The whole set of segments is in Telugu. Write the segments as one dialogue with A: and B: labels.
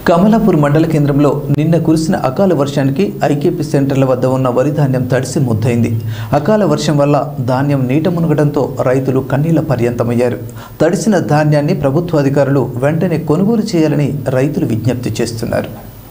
A: కమలాపూర్ మండల కేంద్రంలో నిన్న కురిసిన అకాల వర్షానికి ఐకేపీ సెంటర్ల వద్ద ఉన్న వరి ధాన్యం తడిసి ముద్దైంది. అకాల వర్షం వల్ల ధాన్యం నీట మునగడంతో రైతులు కన్నీళ్ల పర్యంతమయ్యారు. తడిసిన ధాన్యాన్ని ప్రభుత్వ అధికారులు వెంటనే కొనుగోలు చేయాలని రైతులు విజ్ఞప్తి చేస్తున్నారు.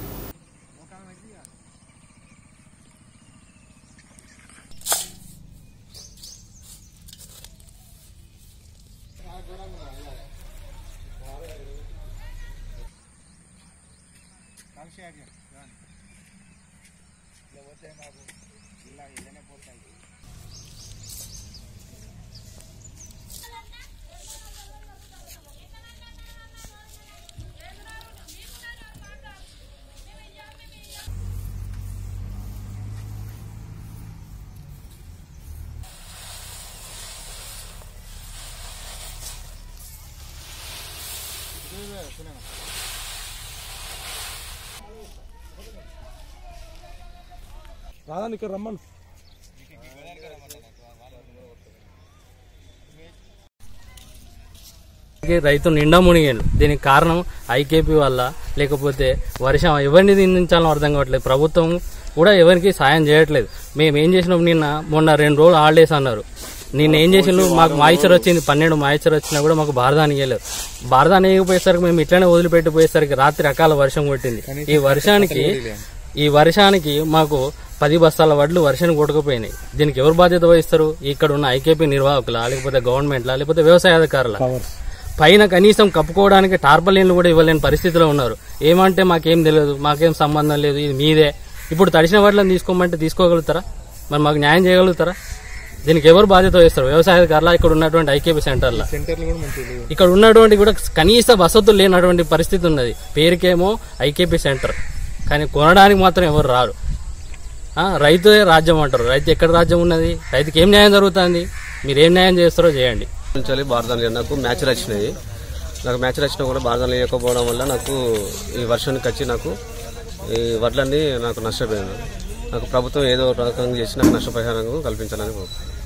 B: రాదానికి రమ్మను.
C: రైతు నిండా మునిగాడు. దీనికి కారణం ఐకేపీ వల్ల, లేకపోతే వర్షం ఎవరిని నిందించాలో అర్థం కావట్లేదు. ప్రభుత్వం కూడా ఎవరికి సాయం చేయట్లేదు. మేము ఏం చేసినాం, మొన్న 2 రోజులు హాలిడేస్ అన్నారు. నిన్న ఏం చేసినాం, మాకు మాయిచర్ వచ్చింది, 12 మాయిచర్ వచ్చినా కూడా మాకు బారదాని ఇవ్వలేదు. బారదాని ఇవ్వకపోయేసరికి మేము ఇట్లనే వదిలిపెట్టిపోయేసరికి రాత్రి అకాల వర్షం కొట్టింది. ఈ వర్షానికి మాకు 10 బస్తాల వడ్లు వర్షానికి కొట్టుకుపోయినాయి. దీనికి ఎవరు బాధ్యత వహిస్తారు? ఇక్కడ ఉన్న ఐకేపీ నిర్వాహకులా, లేకపోతే గవర్నమెంట్లా, లేకపోతే వ్యవసాయ అధికారులా? పైన కనీసం కప్పుకోవడానికి టార్పలిన్లు కూడా ఇవ్వలేని పరిస్థితిలో ఉన్నారు. ఏమంటే మాకేం తెలియదు, మాకేం సంబంధం లేదు, ఇది మీదే. ఇప్పుడు తడిసిన వడ్లను తీసుకోమంటే తీసుకోగలుగుతారా? మరి మాకు న్యాయం చేయగలుగుతారా? దీనికి ఎవరు బాధ్యత వహిస్తారు? వ్యవసాయ అధికారులా, ఇక్కడ ఉన్నటువంటి ఐకేపీ సెంటర్లా? ఇక్కడ ఉన్నటువంటి కూడా కనీస వసతులు లేనటువంటి పరిస్థితి ఉన్నది. పేరుకేమో ఐకేపీ సెంటర్, కానీ కొనడానికి మాత్రం ఎవరు రారు. రైతుదే రాజ్యం అంటారు. రైతు ఎక్కడ రాజ్యం ఉన్నది? రైతుకి ఏం న్యాయం జరుగుతుంది? మీరు ఏం న్యాయం చేస్తారో చేయండి.
D: బారదాని నాకు మ్యాచ్లు వచ్చినాయి. నాకు మ్యాచ్లు వచ్చినా కూడా బారదాని లేకపోవడం వల్ల నాకు ఈ వర్షానికి వచ్చి నాకు ఈ వడ్లన్నీ నాకు నష్టపోయింది. నాకు ప్రభుత్వం ఏదో రకంగా చేసి నాకు నష్టపరిహారం కల్పించాలని కోరుకుంటున్నాను.